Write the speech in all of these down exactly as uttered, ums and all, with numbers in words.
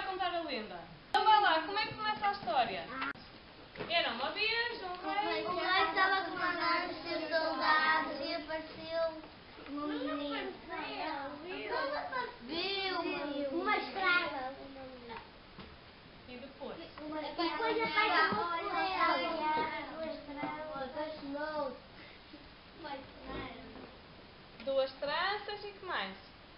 contar a lenda. Então vai lá, como é que começa a história? Era uma vez um rei... O rei estava com uma lança de soldados e apareceu uma menina. Viu uma escrava. E depois? E depois apaixonou-se por ela. Apaixonou-se. Duas tranças e que mais?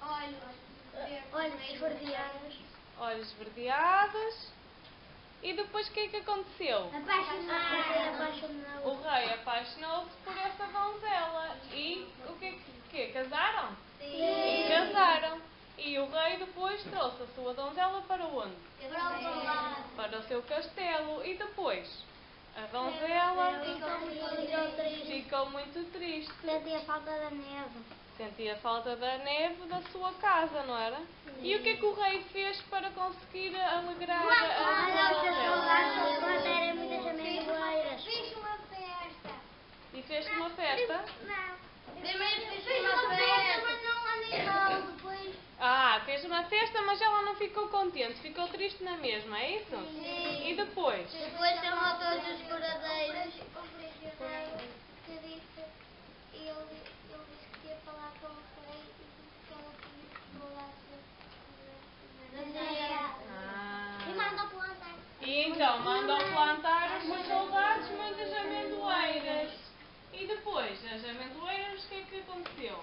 Olhos esverdeados. Olhos esverdeados. E depois o que é que aconteceu? Apaixonou-se. O rei apaixonou-se por essa donzela. E o que é que, que casaram? Sim. Casaram. E o rei depois trouxe a sua donzela para onde? Para o palácio. Para o seu castelo. E depois? A donzela ficou muito triste. Sentia falta da neve. Sentia falta da neve da sua casa, não era? E o que é que o rei fez para conseguir alegrar a donzela? Era muitas amendoeiras. Fiz uma festa. E fez uma festa? Não. Primeiro fiz uma festa, mas não animou. Depois... Ah, fez uma festa, mas ela não ficou contente, ficou triste na mesma, é isso? Sim. E depois? Depois chamou todos os curadeiros. Que disse, e ele, ele disse que ia falar com o rei e disse que ela queria que falasse. Ah. E mandou plantar. E então mandou plantar os seus soldados muitas amendoeiras. E depois, as amendoeiras, o que é que aconteceu?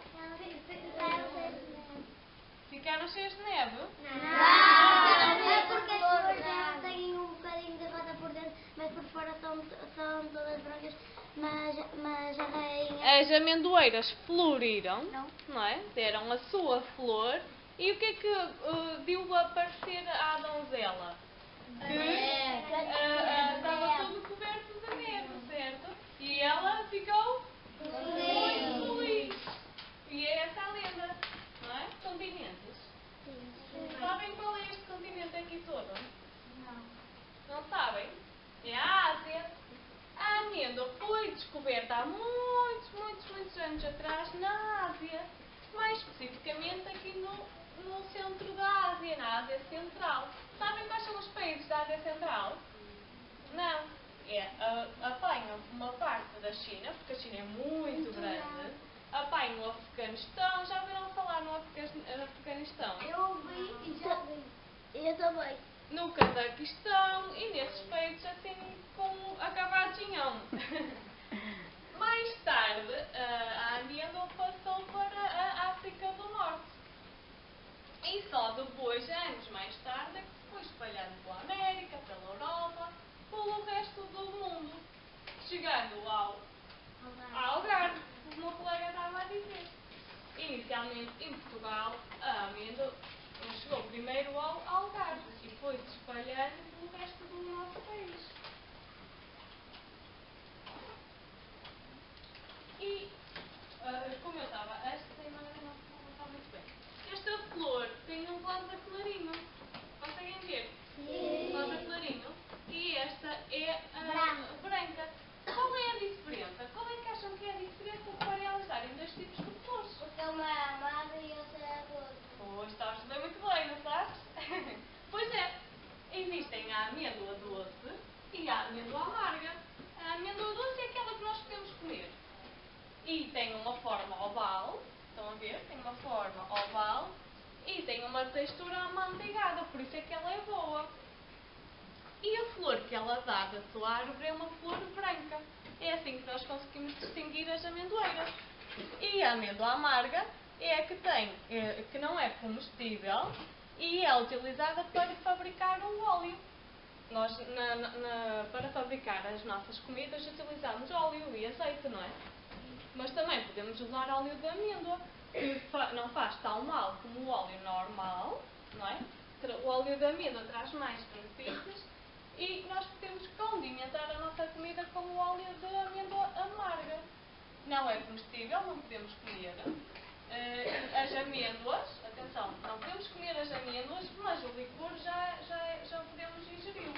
Ficaram cheias de neve? Não, é porque as flores têm um bocadinho de roda por dentro, mas por fora são, são todas brancas, mas, mas a rainha... As amendoeiras floriram, Não. não é? Deram a sua flor. E o que é que uh, deu a parecer à donzela? Que uh, uh, estava tudo coberto de neve, certo? E ela ficou muito feliz. E é essa a lenda, não é? Continentes. Sabem qual é este continente aqui todo? Não. Não sabem? É a Ásia. A amêndoa foi descoberta há muitos, muitos, muitos anos atrás na Ásia. Mais especificamente aqui no, no centro da Ásia, na Ásia Central. Sabem quais são os países da Ásia Central? Não. É, a, apanham uma parte da China, porque a China é muito grande. Apanham o Afeganistão. Já ouviram falar no Afeganistão? Eu ouvi e já vi. Eu também. No Cazaquistão e nesses países assim como acabados em ão. Mais tarde, a amêndoa passou para a África do Norte. E só depois, anos mais tarde, é que se foi espalhando pela América, pela Europa, pelo resto do mundo, chegando ao, ao Algarve, como o meu colega estava a dizer. Inicialmente em Portugal, a amêndoa chegou primeiro ao Algarve e foi se espalhando pelo resto do nosso país. E, uh, como eu estava, esta imagem não está muito bem. Esta flor tem um rosa clarinho. Conseguem ver? Sim. Rosa clarinho. E esta é uh, Branca. branca. Qual é a diferença? Qual é que acham que é a diferença para elas darem dois tipos de flores? Porque uma é amada e outra é rosa. Pois, estás a ler muito bem, não sabes? Pois é, existem a amêndoa doce e a amêndoa amarga. A amêndoa doce é aquela que nós podemos comer. E tem uma forma oval, estão a ver? Tem uma forma oval e tem uma textura amanteigada, por isso é que ela é boa. E a flor que ela dá da sua árvore é uma flor branca. É assim que nós conseguimos distinguir as amendoeiras. E a amêndoa amarga é a que tem, é, que não é comestível e é utilizada para fabricar o óleo. Nós, na, na, para fabricar as nossas comidas, utilizamos óleo e azeite, não é? Mas também podemos usar óleo de amêndoa, que fa, não faz tão mal como o óleo normal, não é? O óleo de amêndoa traz mais benefícios e nós podemos condimentar a nossa comida com o óleo de amêndoa amarga. Não é comestível, não podemos comer. Uh, as amêndoas, atenção, não podemos comer as amêndoas, mas o licor já, já, já podemos ingeri-lo.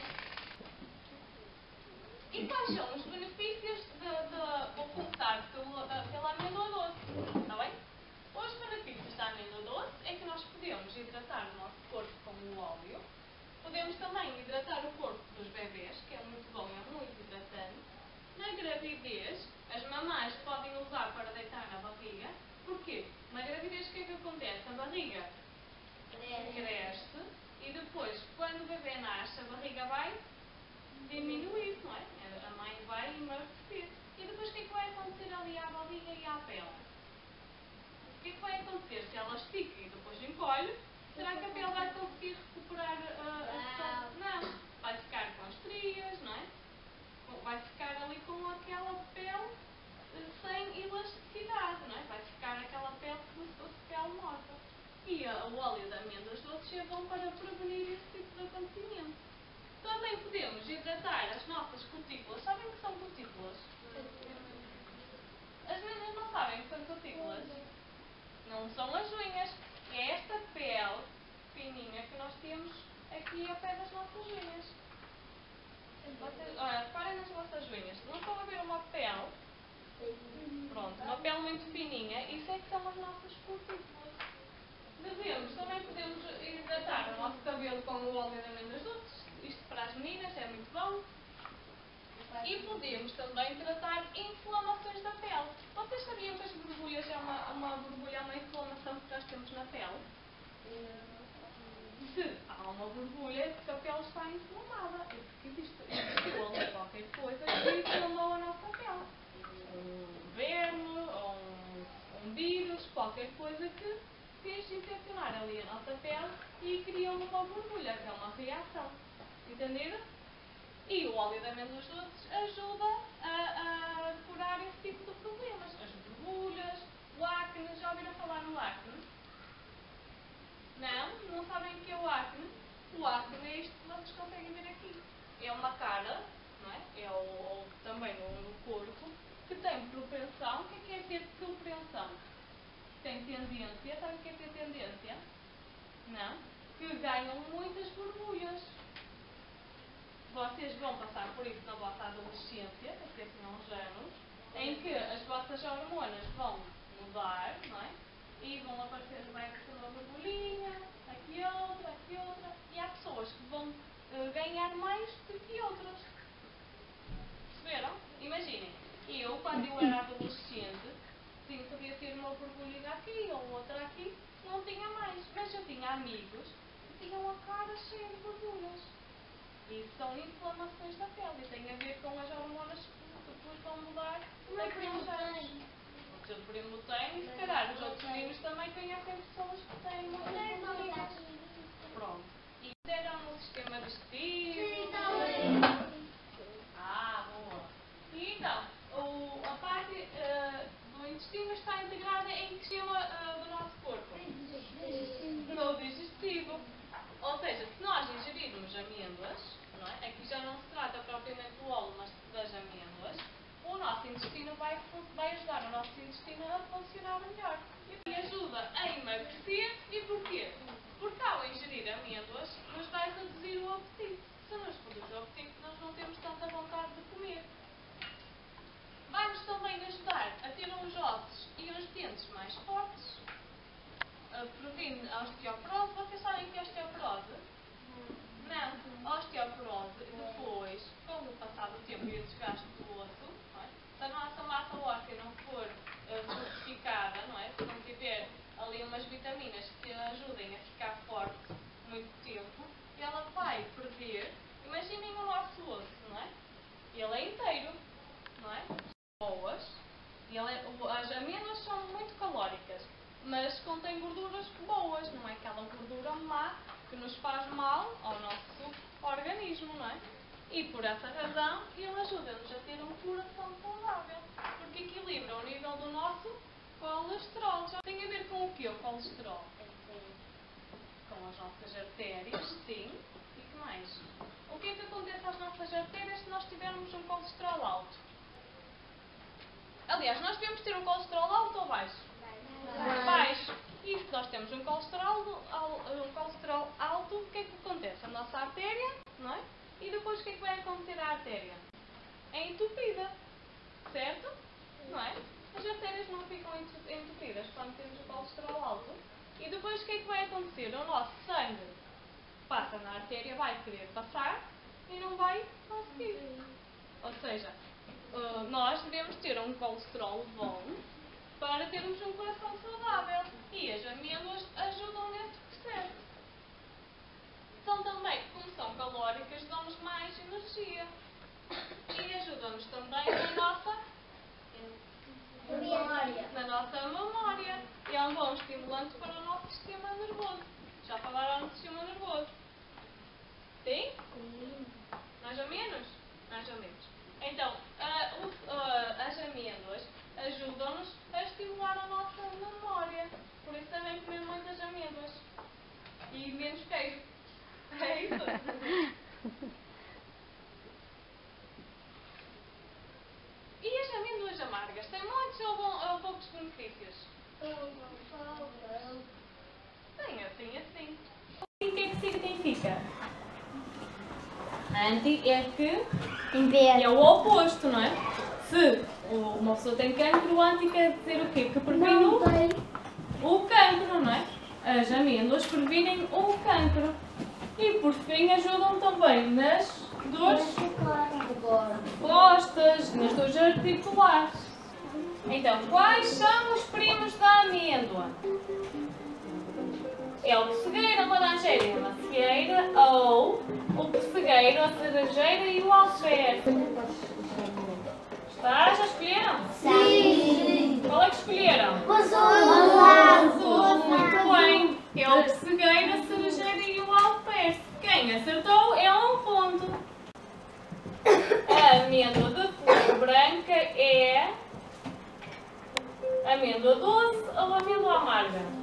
E quais são os benefícios de, de, vou começar pela, pela amêndoa doce, está bem? Os benefícios da amêndoa doce é que nós podemos hidratar o nosso corpo com o óleo, Podemos também hidratar o corpo dos bebês, que é muito bom, é muito hidratante. Na gravidez, as mamães podem usar para deitar na barriga. Porquê? Na gravidez, o que é que acontece? A barriga cresce e depois, quando o bebê nasce, a barriga vai diminuir, não é? A mãe vai emagrecer. E depois, o que é que vai acontecer ali à barriga e à pele? O que é que vai acontecer? Se ela estica e depois encolhe, será que a pele vai conseguir recuperar uh, a Não. Vai ficar com estrias, não é? Vai ficar ali com aquela pele uh, sem elasticidade, não é? Vai ficar aquela pele como se fosse pele morta. E uh, o óleo de amêndoas doces é bom para prevenir esse tipo de acontecimento. Também podemos hidratar as nossas cutículas. Sabem o que são cutículas? As meninas não sabem o que são cutículas? Não são as unhas. É esta pele fininha que nós temos aqui ao pé das nossas unhas. Vocês, olha, reparem nas vossas unhas. Não estão a ver uma pele? Pronto, uma pele muito fininha. Isso é que são as nossas cutículas. Devemos, também podemos hidratar o nosso cabelo com o óleo de amêndoas doces. Isto para as meninas é muito bom. E podemos também tratar inflamações da pele. Vocês sabiam que as borbulhas é uma, uma borbulha, é uma inflamação que nós temos na pele? Se há uma borbulha, é porque a pele está inflamada. É porque existe, existiu ali qualquer coisa que inflamou a nossa pele. Um verme, ou um, um vírus, qualquer coisa que fez infeccionar ali a nossa pele e criou uma borbulha, que é uma reação. Entenderam? E o óleo de amêndoas doces ajuda a, a curar esse tipo de problemas. As borbulhas, o acne. Já ouviram falar no acne? Não? Não sabem o que é o acne? O acne é isto que vocês conseguem ver aqui. É uma cara, não é? É o, ou também no corpo, que tem propensão. O que é, que é ter propensão? Tem tendência. Sabem o que é ter tendência? Não? Que ganham muitas borbulhas. Vocês vão passar por isso na vossa adolescência, daqui a uns anos, em que as vossas hormonas vão mudar, não é? E vão aparecer, vai aparecer uma borbulhinha, aqui outra, aqui outra, e há pessoas que vão uh, ganhar mais do que outras. Perceberam? Imaginem, eu, quando eu era adolescente, sim, podia ter uma borbulha aqui ou outra aqui, não tinha mais, mas eu tinha amigos que tinham a cara cheia de borbulhas. E são inflamações da pele e tem a ver com as hormonas que depois vão mudar daqui a uns anos. O teu primo tem, e se calhar os outros meninos também conhecem pessoas que têm muitas borbulhas. Pronto. E deram no sistema digestivo? Sim, está bem. Ah, boa. E então, o, a parte uh, do intestino está integrada em que sistema uh, do nosso corpo? No digestivo. Ou seja, se nós ingerirmos amêndoas, não é? Aqui já não se trata propriamente do óleo, mas das amêndoas, o nosso intestino vai, vai ajudar o nosso intestino a funcionar melhor. E ajuda a emagrecer. E porquê? Porque ao ingerir amêndoas, nos vai reduzir o apetite. Se nos reduz o apetite, nós não temos tanta vontade de comer. Vai-nos também ajudar a ter uns ossos e uns dentes mais fortes. Previne a osteoporose. Vocês sabem o que é osteoporose? Não. A osteoporose, depois, com o passar do tempo e o desgaste do osso, não é? Se a nossa massa óssea não for uh, fortificada, não é? Se não tiver ali umas vitaminas que ajudem a ficar forte muito tempo, ela vai perder. Imaginem o nosso osso, não é? Ele é inteiro, não é? Boas. Ele é, as amêndoas são muito calóricas, mas contém gorduras boas, não é aquela gordura má que nos faz mal ao nosso organismo, não é? E por essa razão ele ajuda-nos a ter um coração saudável, porque equilibra o nível do nosso colesterol. Já tem a ver com o que o colesterol? Com as nossas artérias, sim. E que mais? O que é que acontece às nossas artérias se nós tivermos um colesterol alto? Aliás, nós devemos ter um colesterol alto ou baixo? Baixo. Baixo. E se nós temos um colesterol, um colesterol alto, o que é que acontece? A nossa artéria, não é? E depois o que é que vai acontecer à artéria? É entupida. Certo? Não é? As artérias não ficam entupidas quando temos o colesterol alto. E depois o que é que vai acontecer? O nosso sangue passa na artéria vai querer passar e não vai conseguir. Ou seja, nós devemos ter um colesterol bom para termos um coração saudável. E as amêndoas ajudam nesse processo. São também, como são calóricas, dão-nos mais energia. E ajudam-nos também na nossa memória. Na nossa memória. E é um bom estimulante para o nosso sistema nervoso. Já falaram no sistema nervoso? Sim? Sim. Mais ou menos? Mais ou menos. Então, uh, uh, uh, as amêndoas ajudam-nos a estimular a nossa memória. Por isso também comer muitas amêndoas. E menos queijo. É isso? E as amêndoas amargas? Têm muitos ou, bom, ou poucos benefícios? Tem assim, assim. O que é que significa? Anti é que é o oposto, não é? Se uma pessoa tem cancro, o anti quer dizer o quê? Que previne o, o cancro, não é? As amêndoas previnem o cancro. E por fim ajudam também nas dores costas, nas dores articulares. Então, quais são os primos da amêndoa? É o pessegueiro, a laranjeira e a macieira, ou o pessegueiro, a cerejeira e o alferre. Está? Já escolheram? Sim! Qual é que escolheram? O azul! Muito bem! É o pessegueiro, a cerejeira e o alferre. Quem acertou é um ponto. A amêndoa de cor branca é amêndoa doce ou amêndoa amarga?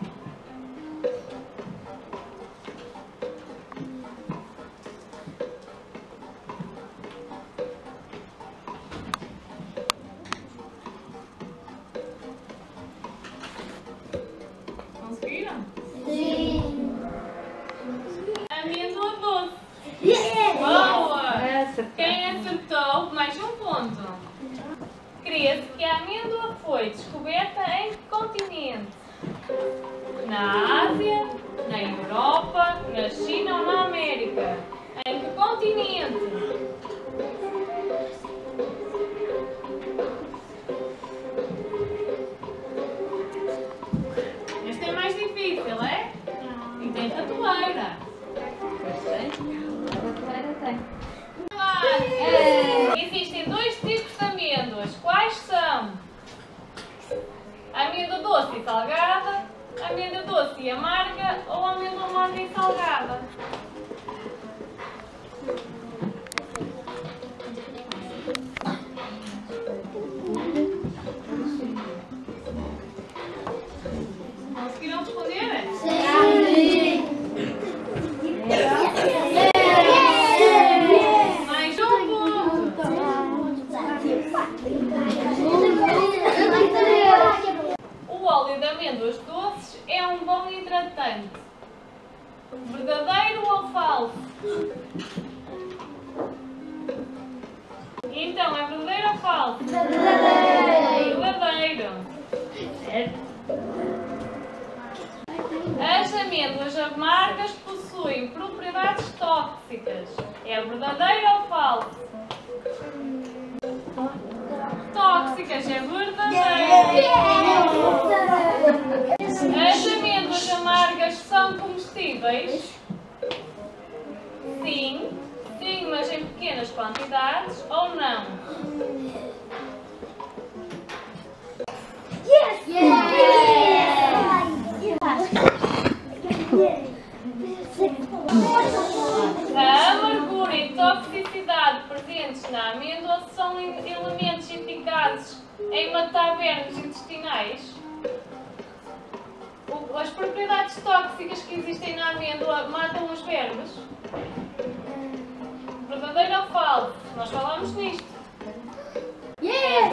Conseguiram? Sim. Amêndoa doce. Yeah. Boa! Quem acertou, mais um ponto. Crê-se que a amêndoa foi descoberta em que continente? Na Ásia, na Europa, na China ou na América? Em que continente? Este é mais difícil, é? E tem tatueira. É. Existem dois tipos de amêndoas. Quais são? Amêndoa doce e salgada, amêndoa doce e amarga ou amêndoa amarga e salgada? Conseguiram responder? Sim. Mais um ponto. O óleo de amêndoas doces é um bom hidratante. Verdadeiro ou falso? Então, é verdadeiro ou falso? Verdadeiro. Verdadeiro. As amêndoas amargas possuem propriedades tóxicas. É verdadeiro ou falso? Tóxicas, é verdadeiro. As amêndoas amargas são comestíveis? Sim. Sim, mas em pequenas quantidades ou não? Yes! Yes! A amargura e toxicidade presentes na amêndoa são elementos eficazes em matar vermes intestinais? As propriedades tóxicas que existem na amêndoa matam os vermes? Verdadeiro ou falso? Nós falamos nisto. Yes!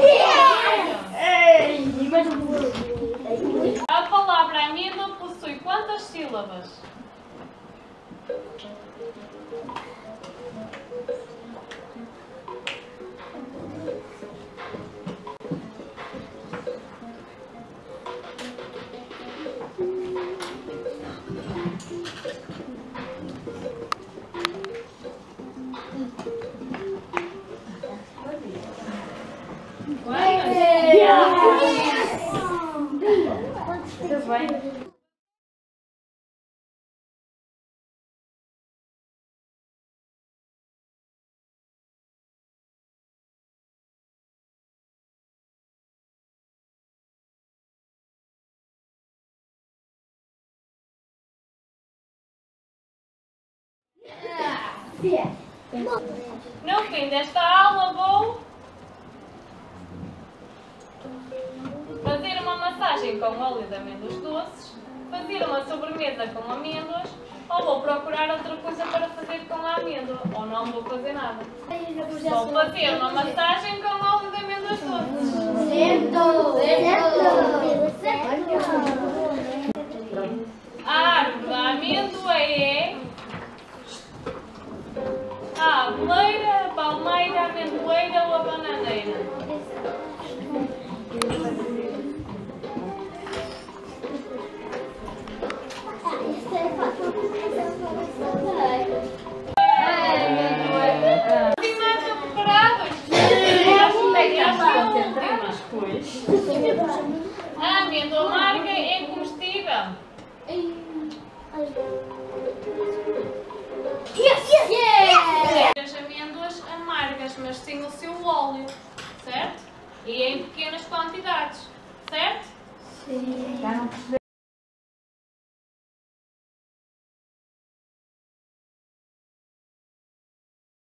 A palavra amêndoa possui quantas sílabas? Muito bem. No fim desta aula vou fazer uma massagem com óleo de amêndoas doces, fazer uma sobremesa com amêndoas ou vou procurar outra coisa para fazer com a amêndoa ou não vou fazer nada. Vou fazer uma massagem com óleo de amêndoas doces. Certo! Certo! A árvore da amêndoa é a aboleira, a palmeira, a amendoeira ou a bananeira? Continuar estão preparados? A amêndoa amarga é comestível. As amêndoas amargas, mas sem o seu óleo, certo? E em pequenas quantidades, certo? Já não percebi.